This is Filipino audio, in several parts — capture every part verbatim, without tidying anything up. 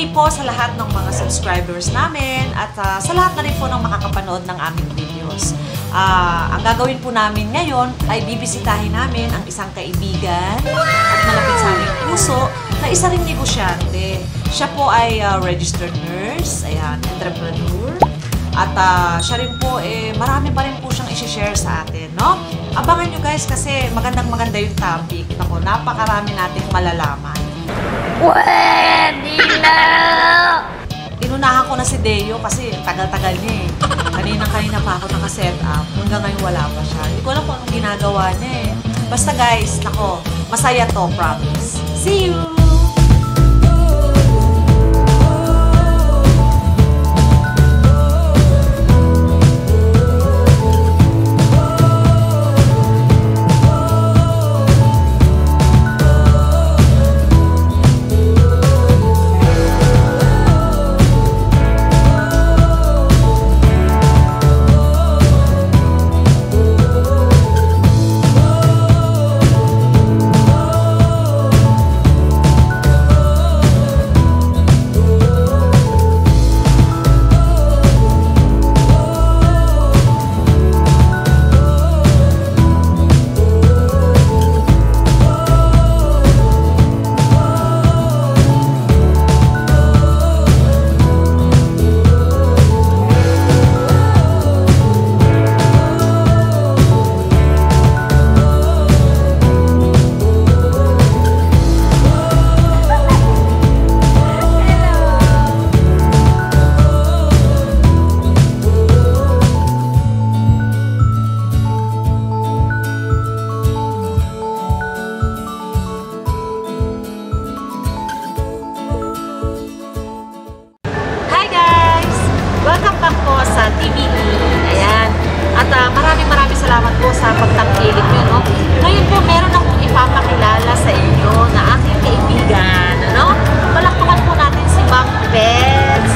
morning po sa lahat ng mga subscribers namin at uh, sa lahat na rin po ng makakapanood ng aming videos. Uh, ang gagawin po namin ngayon ay bibisitahin namin ang isang kaibigan at malapit sa aming puso na isa ring negosyante. Siya po ay uh, registered nurse, ayan, entrepreneur. At uh, siya rin po, eh, marami pa rin po siyang isi-share sa atin, no? Abangan nyo guys kasi magandang maganda yung topic. Ako, napakarami nating malalaman. Pwede na! Inunahan ko na si Deo kasi tagal-tagal niya eh. Kanina-kanina pa ako nakaset up. Hanggang ngayon wala pa siya. Hindi ko alam kung anong ginagawa niya eh. Basta guys, nako, masaya to, promise. See you! Salamat po sa pagtangkilik nyo, no? Ngayon po, meron akong ipapakilala sa inyo na aking kaibigan, ano? Palakpakan po natin si Ma'am Bets.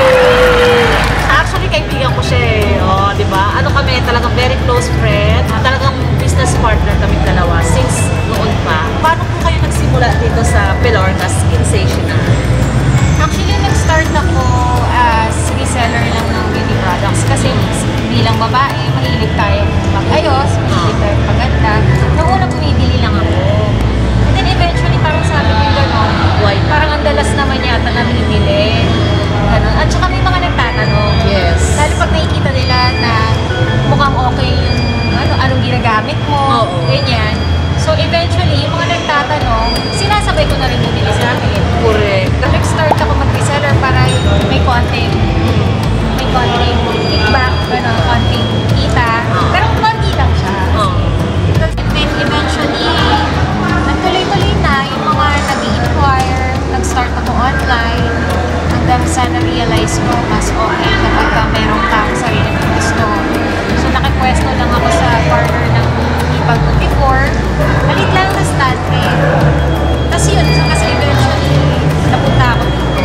Actually, kaibigan ko siya eh. O, di ba? Ano kami, talagang very close friend. Talagang business partner kami dalawa since noon pa. Paano po kayo nagsimula dito sa Pilorca Sensational? Actually, nag-start ako as reseller lang ng beauty products kasi bilang babae, mahilig tayo mag-ayos, mahilig tayo maganda. Noong una bumibili lang ako. And then eventually, parang sabi ko yung gano'n, parang ang dalas naman yata na bibili. Gano'n. At saka may mga nagtatanong. Yes. Lalo pag nakikita nila na mukhang okay yung ano, anong ginagamit mo, Oo. ganyan. So eventually, yung mga nagtatanong, sinasabay ko na rin bumili sa akin. Correct. Nag-start ako mag-reseller para may konting, may konting kickback, gano'n, konting kita. Oh. Pero konti lang siya. Oh. And then eventually, nagtuloy-tuloy na yung mga nag-inquire, nag-start ako online, hanggang sa na-realize ko, mas okay kapag ka merong taong sarili ng gusto. So nakipwesto lang ako sa partner ng Ipag twenty-four, malit lang na stand eh. Tapos yun, kasi eventually, napunta ako dito.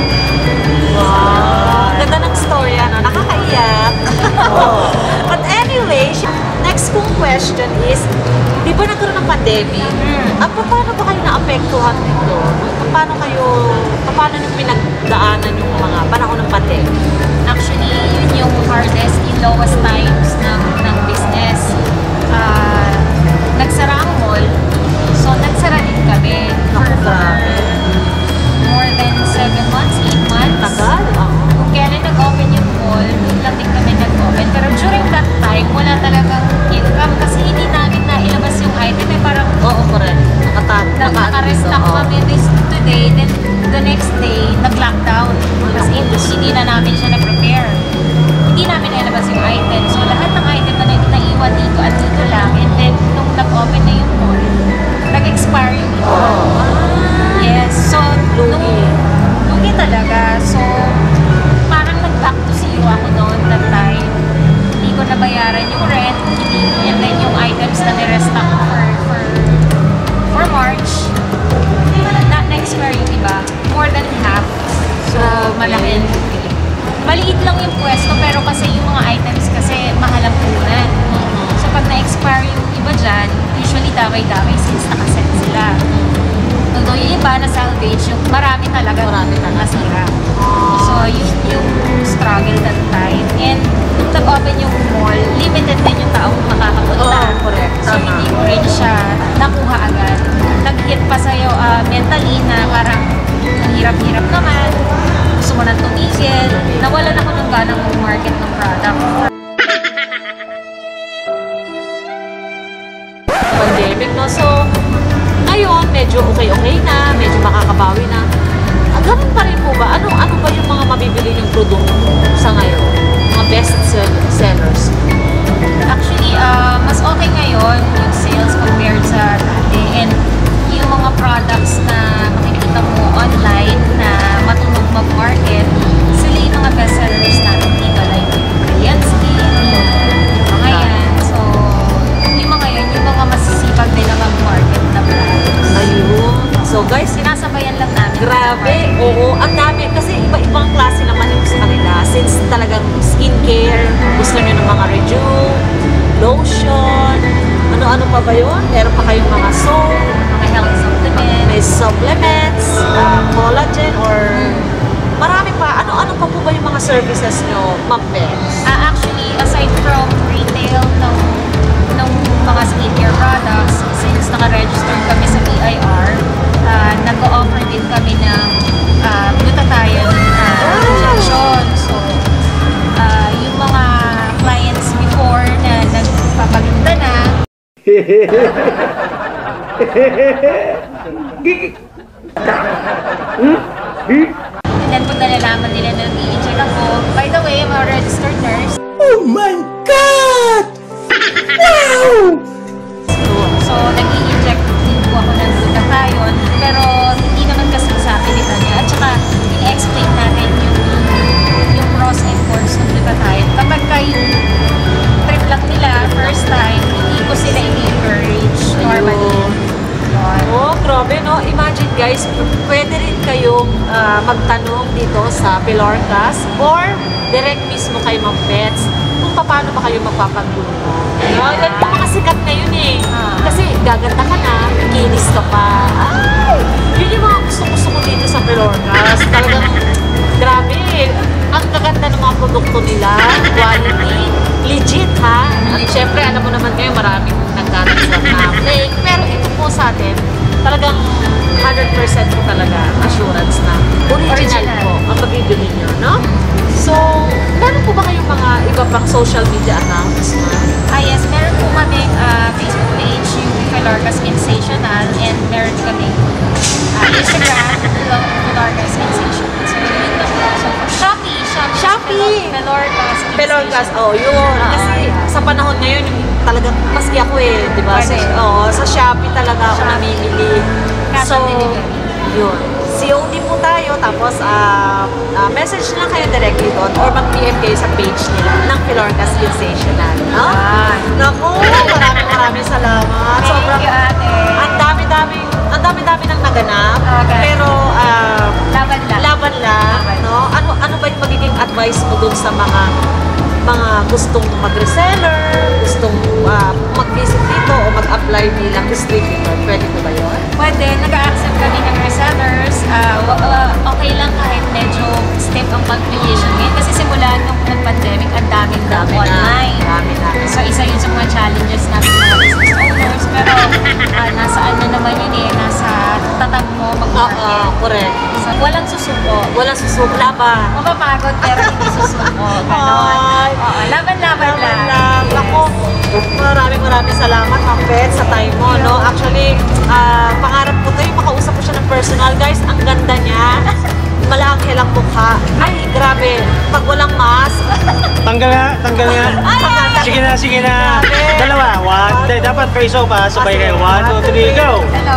Wow! Ganda ng story, ano? Nakakaiyak. But anyway, next kong question is, di ba nagkaroon ng pandemic? Hmm. Ah, paano ba kayo na-apektuhan nito? Paano kayo, paano nyo pinagdaanan yung mga panahon ng pandemic? Actually, yun yung hardest, yung lowest times ng, ng business. Uh, nagsara ang mall, so nagsara din kami for, for more than seven months, eight months. Tagal? Oo. Kung kailan nag-open yung mall, doon lang din kami nag-open. Pero during that time, wala talagang income kasi hindi namin nailabas yung item. Eh, parang, Oo, correct. Nakata naka-restock kami this today, then the next day, nag-lockdown. Kasi hindi na namin siya na-prepare. Hindi namin nailabas yung item. So, lahat ng item na naiwan dito at dito lang. And then, nung nag-open na yung mall, nag-expire yung iba. Yes. So, nung, lugi talaga. So, parang nag-back to zero ako noon that time. Hindi ko nabayaran yung rent. Hindi, and then yung items na nirestock ko for, for, for March, na na-expire yung iba. More than half. So, malaki. Maliit lang yung pwesto, pero kasi yung mga items kasi mahal ang punan. So, pag na-expire yung iba dyan, usually damay-damay since nakaset sila. Although yung iba na salvage, yung marami talaga Marami talaga. nasira. So, yun yung struggle that time. And nung nag-open yung mall, limited din yung taong makakapunta. Oo, correct. So, Tama. hindi ko rin siya nakuha agad. Nag-hit pa sa'yo ah, mentally na parang ang hirap-hirap naman. Gusto mo nang tumigil. Nawalan ako ng ganang mag-market ng product. Pandemic, no? So, ngayon, medyo okay-okay na, medyo makakabawi na. Ah, ganun pa rin po ba? Ano, ano ba yung mga mabibili yung produkto sa ngayon? Mga best sell- sellers? Actually, ah, mas okay ngayon yung sales compared sa dati. And yung mga products na makikita mo online na matunog mag-market, sila yung mga best sellers natin dito. Like, Korean skin, mga yan. So, yung mga yun, yung mga masisipag din na mag-market na brands. Ayun. So, guys, Sinasabayan lang namin. grabe. Oo, ang dami. Kasi iba-ibang klase naman yung sa kanila. Since talagang skincare, gusto nyo ng mga rejuve, lotion, ano-ano pa ba yun? Meron pa kayong mga soap, Mga health supplements. may supplements, uh, collagen, or marami pa. Ano-ano pa po ba yung mga services nyo, Ma'am Beth? Ah, actually, aside from retail ng ng mga skincare products, since naka-register kami sa B I R, ah, nag-o-offer din kami ng uh, glutathione uh, injection. So, ah, yung mga clients before na nagpapagluta na, and then pag nalalaman nila na nag-i-inject ako, by the way, I'm a registered nurse. Oh my God! Wow! So, nag-i-inject din po ako ng glutathione, pero hindi naman kasi sa akin ito niya. At saka, i-explain natin yung, yung pros and cons ng glutathione. Kapag kayo trip lang nila, first time, hindi ko sila i-encourage normally. Yun. Oh, grabe, no? Imagine, guys, p- pwede rin kayong ah, magtanong dito sa Pilorcas or direct mismo kay Ma'am Bets kung paano ba kayo magpapagluto. No? Yan yung mga sikat na yun eh. Ah. Kasi gaganda ka na, kinis ka pa. Ay! Yun yung mga gusto-gusto ko dito sa Pilorcas. Talagang, grabe. Ang gaganda ng mga produkto nila, quality, legit ha. At syempre, alam mo naman kayo, maraming nagkatansap na fake. Pero ito po sa atin, talagang one hundred percent po talaga assurance na original, Original. po ang mabibili nyo, no? So, meron po ba kayong mga iba pang social media accounts, ma'am? Ah, yes, meron po kaming ah, Facebook page, yung Pilorcas Sensational, and meron kaming ah, Instagram, Pilorcas Sensational. So, yun lang po. So, Shopee, Shopee, Shopee! Pilorcas Pelorcas, oh, yun. Ah, Kasi yeah. sa panahon ngayon, yung talagang maski ako eh, di ba? Sa, Pwede. oo, sa Shopee talaga ako Shopee. namimili. Cash on delivery. Yun. C O D po tayo, tapos ah, ah, message na lang kayo directly doon or mag-P M kayo sa page nila ng Pilorcas Sensational. No? Ah. Naku, maraming maraming salamat. Thank Sobrang, you, ate. ang dami-dami, ang dami-dami nang naganap. Okay. Pero, ah, Laban lang. laban lang, Laban. no? Ano ano ba yung magiging advice mo dun sa mga mga gustong mag-reseller, gustong ah, mag-visit dito o mag-apply bilang distributor? Pwede ko ba yun? Pwede, nag-accept kami ng resellers. Ah, wa- ah, okay lang kahit medyo steep ang application ngayon. Kasi simula nung nag-pandemic, ang daming dami online. Dami na. So, isa yun sa mga challenges namin mga business owners. Pero, ah, nasa ano naman yun eh, nasa tatag mo Oo, mag-market. correct. So, walang susuko. Walang susubla ba? Mapapagod pero hindi susuko. Ganon. Ay. Oo, laban-laban Laban lang. lang. Yes. Ako, maraming maraming salamat, Ma'am Beth, sa time mo, no? Actually, ah, pangarap ko to yung makausap ko siya ng personal. Guys, ang ganda niya. Malaki lang mukha. Ay, grabe. Pag walang mask, Tanggal nga, tanggal nga. Sige na, sige na. Dalawa. One, d- dapat face off ha. Sabay kayo. One, two, three, go! Hello?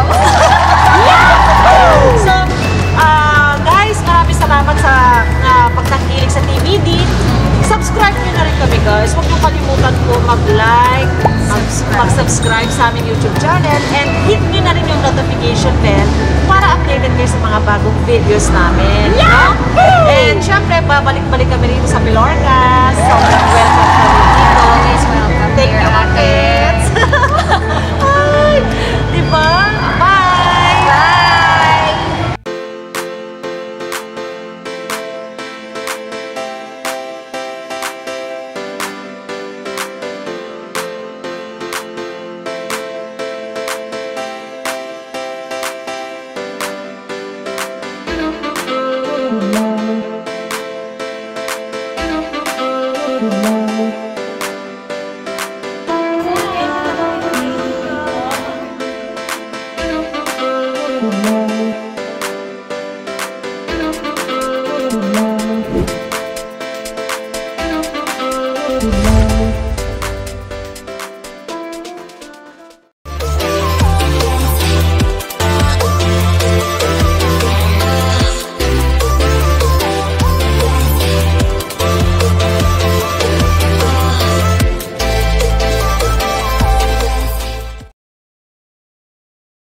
So, ah, guys, maraming salamat sa uh, pagtangkilik sa T V D. Subscribe nyo na rin kami, guys. Huwag nyo kalimutan po mag-like, mag- mag-subscribe sa aming YouTube channel, and hit nyo na rin yung notification bell para updated kayo sa mga bagong videos namin. No? And syempre, babalik-balik kami rin sa Pilorcas.